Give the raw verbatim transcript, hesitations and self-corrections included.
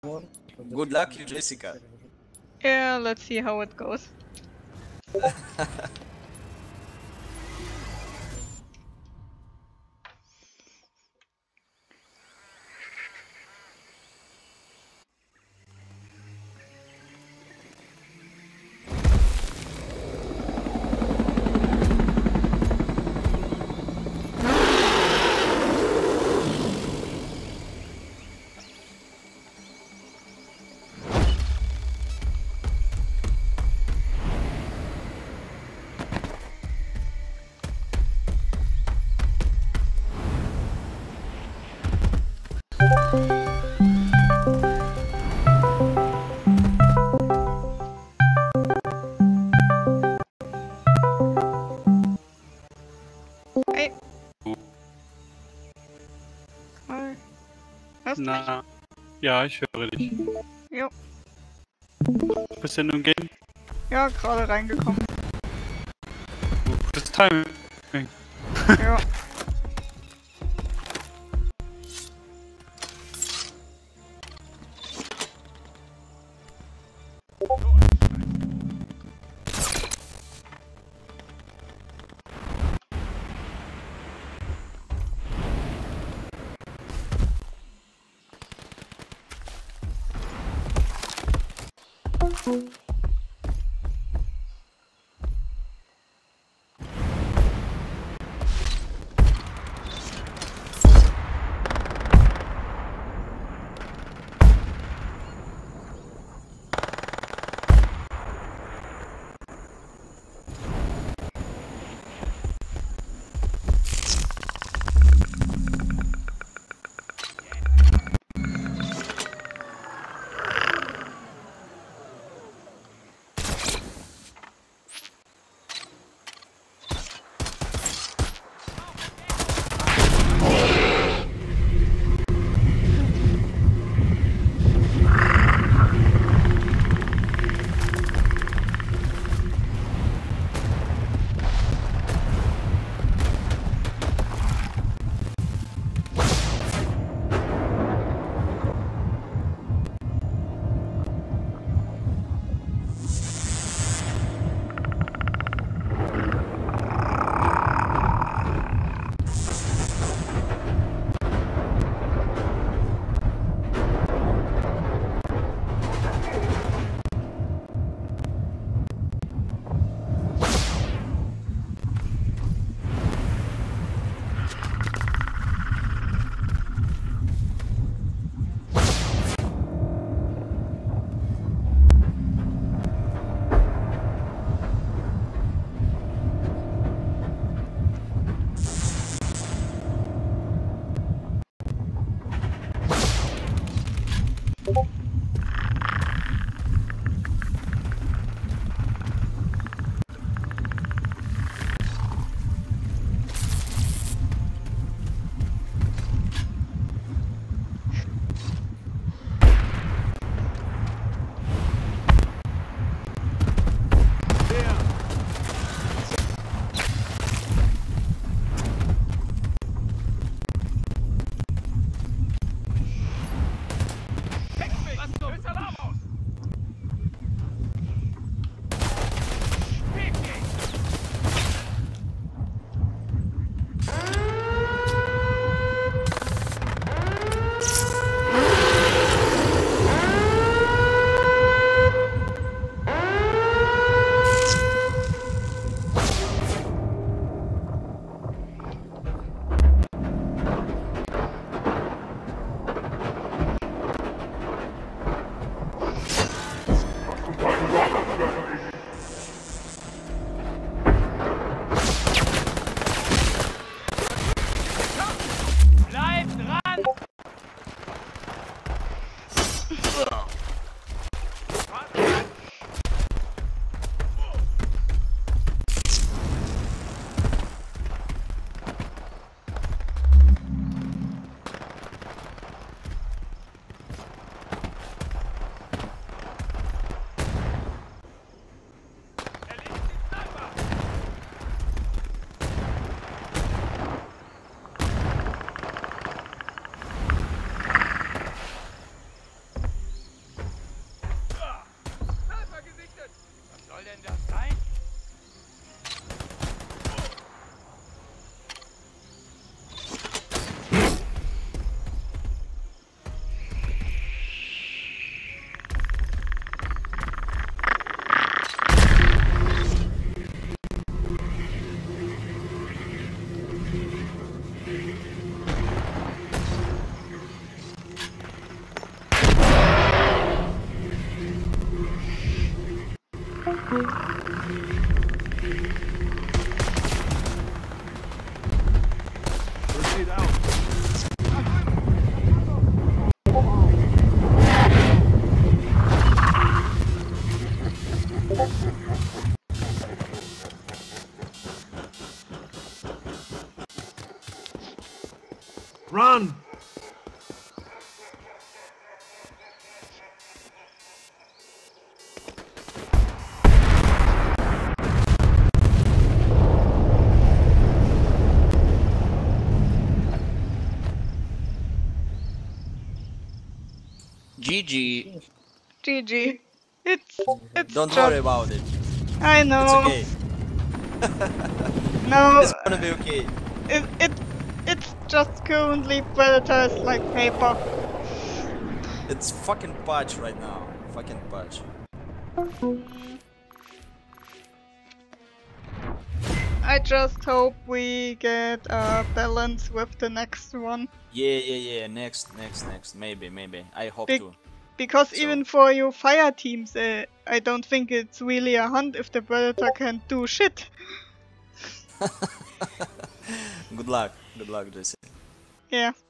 Good luck, you Jessica. Yeah, let's see how it goes. Hey. Hi. Hörst du mich? Na, ja, ich höre dich. Jo. Bist du in einem Game? Ja, gerade reingekommen. Gutes Timing. Ja. Proceed out. Run! G G. G G. It's it's Don't just, worry about it. I know. It's okay. No, It's gonna be okay. it it it's just currently Predators like paper. It's fucking patch right now. Fucking patch. I just hope we get a balance with the next one. Yeah, yeah, yeah. Next, next, next. Maybe, maybe. I hope Be to. because So- even for you fire teams, uh, I don't think it's really a hunt if the Predator can't do shit. Good luck. Good luck, Jesse. Yeah.